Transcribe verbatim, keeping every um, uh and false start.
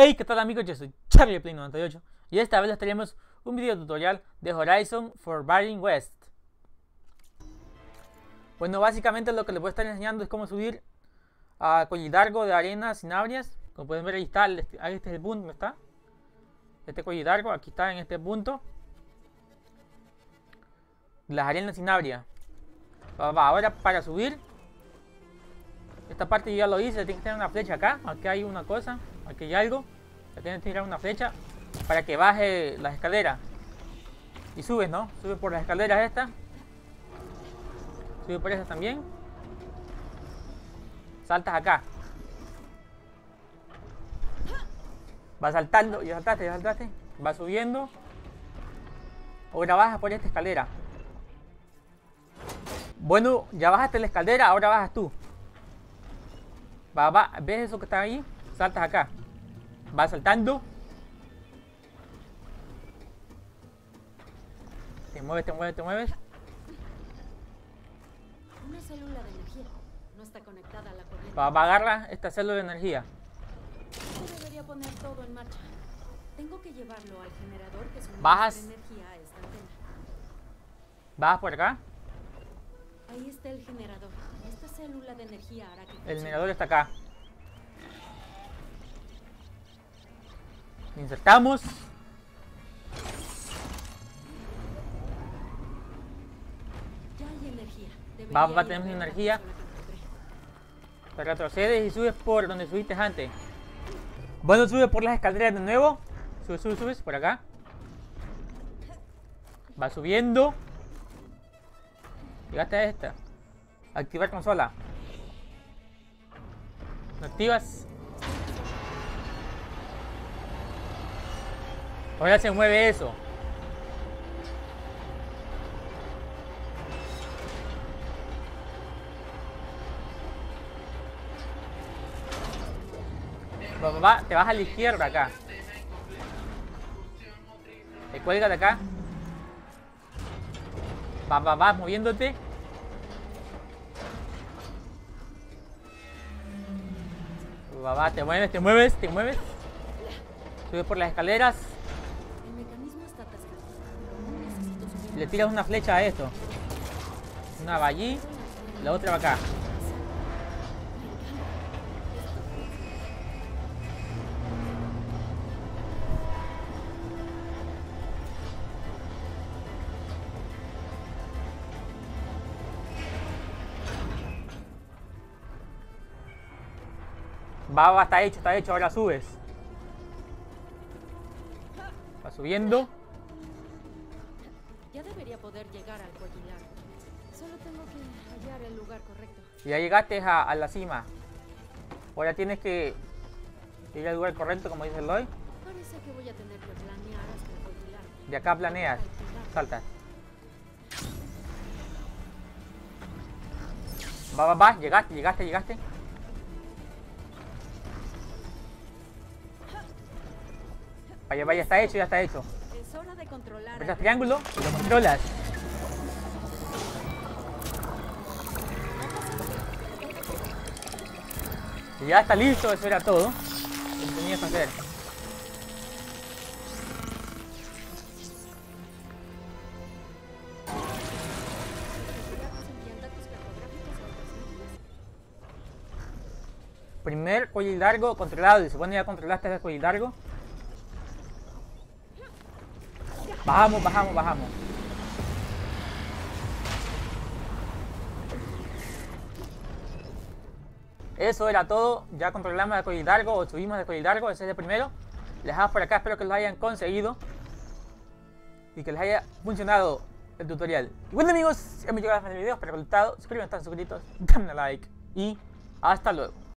Hey, ¿qué tal amigos? Yo soy Charlie Play noventa y ocho y esta vez les traemos un video tutorial de Horizon Forbidden West. Bueno, básicamente lo que les voy a estar enseñando es cómo subir a cuello largo de arenas cinabrias. Como pueden ver, ahí está, este, ahí este es el punto, ¿no está? Este cuello largo, aquí está en este punto. Las arenas cinabrias. Va, va, ahora para subir, esta parte yo ya lo hice, tiene que tener una flecha acá. Aquí hay una cosa, aquí hay algo. Ya tienes que tirar una flecha para que baje las escaleras. Y subes, ¿no? Subes por las escaleras estas. Subes por esas también. Saltas acá. Vas saltando, ya saltaste, ya saltaste. Vas subiendo. Ahora bajas por esta escalera. Bueno, ya bajaste la escalera, ahora bajas tú. Va, va, ¿ves eso que está ahí? Saltas acá. Vas saltando. Te mueves, te mueves, te mueves. Una célula de energía. No está conectada a la corriente. Va, va, agarra esta célula de energía. Yo debería poner todo en marcha. Tengo que llevarlo al generador que suministra Bajas. energía a esta antena. Bajas por acá. Ahí está el generador. Esta célula de energía hará que El funcione. generador está acá. Insertamos. Ya hay energía. Debería Va, va, ir tenemos ver la energía. consola que encontré. Te retrocedes y subes por donde subiste antes. Bueno, subes por las escaleras de nuevo. Subes, subes, subes por acá. Va subiendo. Llegaste a esta. Activar consola. Lo activas. Ahora se mueve eso. Va, va, va, te vas a la izquierda acá. Te cuelgas de acá. Va, va, vas moviéndote. Va, va, te mueves, te mueves, te mueves. Subes por las escaleras. El mecanismo está atascado. No necesito subir Le más. tiras una flecha a esto. Una va allí, la otra va acá. Va, va, está hecho, está hecho, ahora subes. Va subiendo. Ya debería poder llegar al cuello largo. Solo tengo que hallar el lugar correcto. Y ya llegaste a, a la cima. Ahora tienes que ir al lugar correcto, como dice Lloyd. Parece que voy a tener que planear hasta el cuello largo. De acá planeas. Calcular. Saltas. Va, va, va, llegaste, llegaste, llegaste. Vaya, vaya, está hecho, ya está hecho. Es hora de controlar. Apretas al- triángulo y lo controlas. Y ya está listo, eso era todo lo que tenías que hacer. Datos envían datos cartográficos a otras máquinas. Primer cuello largo controlado. Y se supone ya controlaste el cuello largo. Bajamos, bajamos, bajamos. Eso era todo. Ya controlamos el cuello largo o subimos el cuello largo. Ese es el primero. Les dejamos por acá. Espero que lo hayan conseguido y que les haya funcionado el tutorial. Y bueno amigos, si han llegado al final del video, espero que les haya gustado. Suscríbanse, están suscritos, denle like y hasta luego.